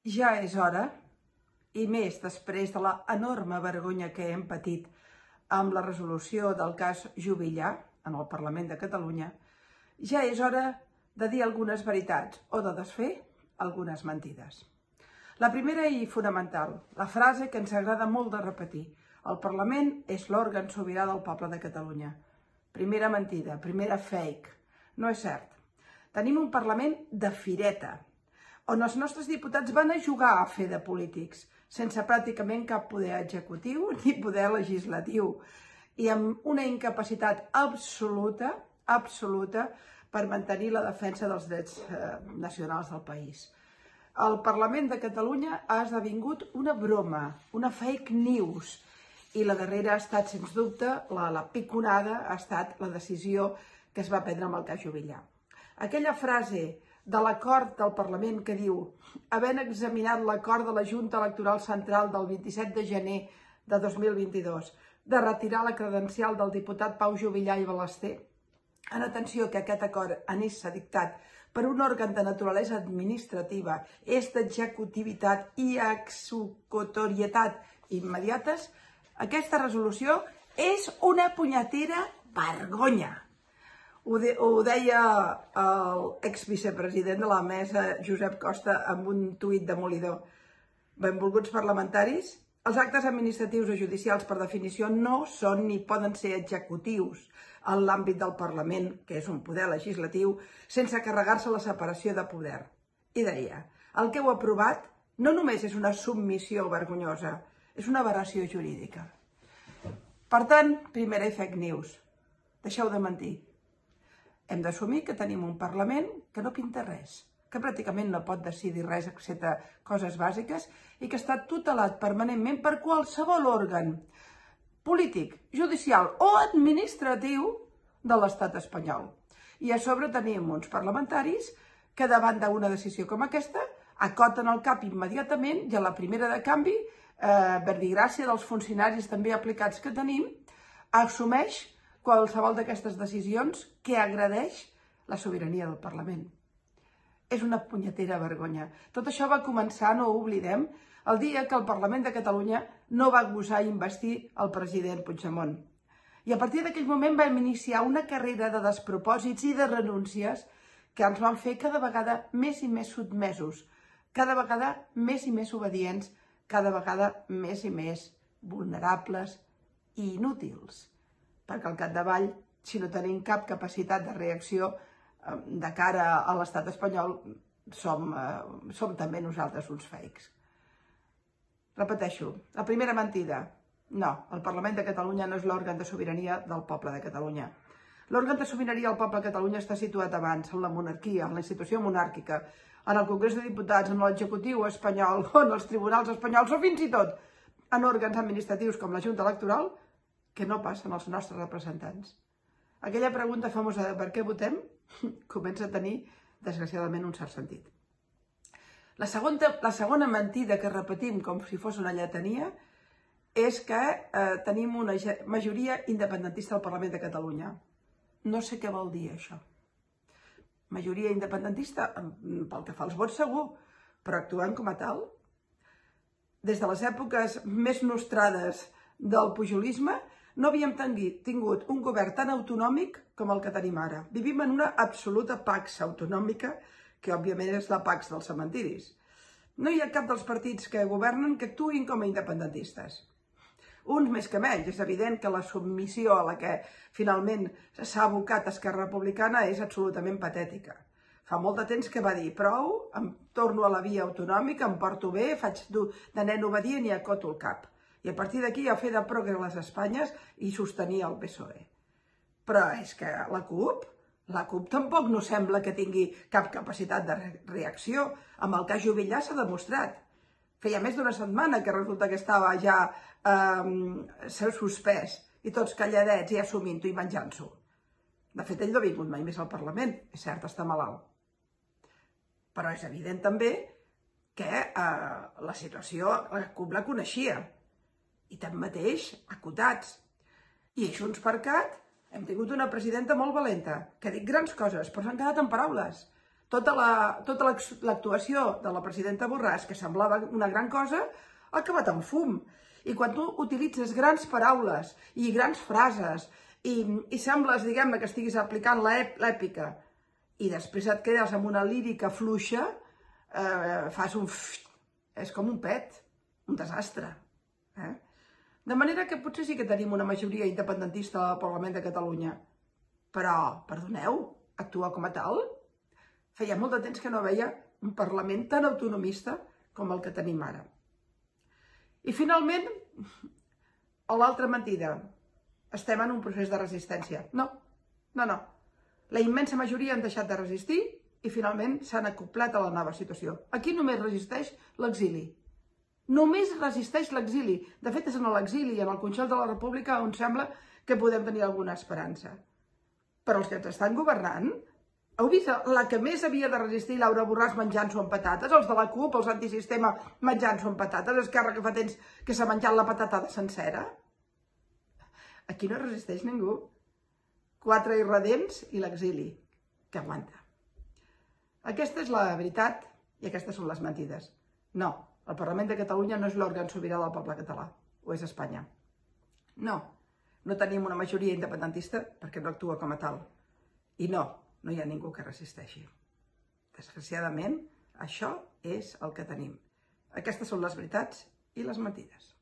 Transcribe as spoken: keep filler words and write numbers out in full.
Ja és hora, i més després de la enorme vergonya que hem patit amb la resolució del cas Juvillà en el Parlament de Catalunya, ja és hora de dir algunes veritats o de desfer algunes mentides. La primera i fonamental, la frase que ens agrada molt de repetir: el Parlament és l'òrgan sobirà del poble de Catalunya. Primera mentida, primera fake. No és cert. Tenim un Parlament de fireta, on els nostres diputats van a jugar a fer de polítics, sense pràcticament cap poder executiu ni poder legislatiu, i amb una incapacitat absoluta, absoluta, per mantenir la defensa dels drets eh, nacionals del país. El Parlament de Catalunya ha esdevingut una broma, una fake news, i la darrera ha estat, sens dubte, la, la piconada ha estat la decisió que es va prendre amb el cas Juvillà. Aquella frase de l'acord del Parlament que diu: havent examinat l'acord de la Junta Electoral Central del vint-i-set de gener de dos mil vint-i-dos de retirar la credencial del diputat Pau Juvillà i Balaster, en atenció que aquest acord anés dictat per un òrgan de naturalesa administrativa, és d'executivitat i executorietat immediates, aquesta resolució és una punyetera vergonya. Ho, de, ho deia l'exvicepresident de la mesa, Josep Costa, amb un tuit demolidor. Benvolguts parlamentaris, els actes administratius o judicials, per definició, no són ni poden ser executius en l'àmbit del Parlament, que és un poder legislatiu, sense carregar-se la separació de poder. I deia: el que heu aprovat no només és una submissió vergonyosa, és una aberració jurídica. Per tant, primera fake news. Deixeu de mentir. Hem d'assumir que tenim un Parlament que no pinta res, que pràcticament no pot decidir res excepte coses bàsiques i que està tutelat permanentment per qualsevol òrgan polític, judicial o administratiu de l'estat espanyol. I a sobre tenim uns parlamentaris que davant d'una decisió com aquesta acoten el cap immediatament i a la primera de canvi, eh, verbigràcia dels funcionaris també aplicats que tenim, assumeix qualsevol d'aquestes decisions que agredeix la sobirania del Parlament. És una punyetera vergonya. Tot això va començar, no ho oblidem, el dia que el Parlament de Catalunya no va gosar investir el president Puigdemont. I a partir d'aquell moment vam iniciar una carrera de despropòsits i de renúncies que ens van fer cada vegada més i més sotmesos, cada vegada més i més obedients, cada vegada més i més vulnerables i inútils. Perquè al capdavall, si no tenim cap capacitat de reacció de cara a l'estat espanyol, som, som també nosaltres uns fakes. Repeteixo, la primera mentida: no, el Parlament de Catalunya no és l'òrgan de sobirania del poble de Catalunya. L'òrgan de sobirania del poble de Catalunya està situat abans, en la monarquia, en la institució monàrquica, en el Congrés de Diputats, en l'executiu espanyol, o en els tribunals espanyols, o fins i tot en òrgans administratius com la Junta Electoral, que no passen els nostres representants. Aquella pregunta famosa de per què votem comença a tenir, desgraciadament, un cert sentit. La segona, la segona mentida que repetim com si fos una lletania és que eh, tenim una majoria independentista al Parlament de Catalunya. No sé què vol dir això. Majoria independentista, pel que fa als vots segur, però actuant com a tal. Des de les èpoques més nostrades del pujolisme, no havíem tingut un govern tan autonòmic com el que tenim ara. Vivim en una absoluta pax autonòmica, que òbviament és la pax dels cementiris. No hi ha cap dels partits que governen que actuïn com a independentistes. Uns més que menys. És evident que la submissió a la que finalment s'ha abocat Esquerra Republicana és absolutament patètica. Fa molt de temps que va dir: prou, em torno a la via autonòmica, em porto bé, faig de nen obedient i acoto el cap. I a partir d'aquí a fer de progre a les Espanyes i sostenir el P S O E. Però és que la CUP, la CUP tampoc no sembla que tingui cap capacitat de reacció. Amb el cas Juvillà s'ha demostrat. Feia més d'una setmana que resulta que estava ja eh, suspès i tots calladets i assumint-ho i menjant-s'ho. De fet, ell no ha vingut mai més al Parlament. És cert, està malalt. Però és evident també que eh, la situació la CUP la coneixia. I tanmateix, acotats. I a Junts per Cat hem tingut una presidenta molt valenta, que ha dit grans coses, però s'han quedat en paraules. tota l'actuació de la presidenta Borràs, que semblava una gran cosa, ha acabat en fum. I quan tu utilitzes grans paraules i grans frases i, i sembles, diguem-ne, que estiguis aplicant l'èpica i després et quedes amb una lírica fluixa, eh, fas un... és com un pet, un desastre. Eh? De manera que potser sí que tenim una majoria independentista al Parlament de Catalunya. Però, perdoneu, actua com a tal? Feia molt de temps que no veia un Parlament tan autonomista com el que tenim ara. I finalment, l'altra mentida. Estem en un procés de resistència. No, no, no. La immensa majoria han deixat de resistir i finalment s'han acoplat a la nova situació. Aquí només resisteix l'exili. Només resisteix l'exili. De fet, és en l'exili, en el Consell de la República, on sembla que podem tenir alguna esperança. Però els que ens estan governant, heu vist la que més havia de resistir, Laura Borràs, menjant-s'ho amb patates? Els de la CUP, els antisistema, menjant-s'ho amb patates? Esquerra, que fa temps que s'ha menjat la patatada sencera? Aquí no resisteix ningú. Quatre irredents i l'exili, que aguanta. Aquesta és la veritat i aquestes són les mentides. No, el Parlament de Catalunya no és l'òrgan sobirà del poble català, o és Espanya. No, no tenim una majoria independentista perquè no actua com a tal. I no, no hi ha ningú que resisteixi. Desgraciadament, això és el que tenim. Aquestes són les veritats i les mentides.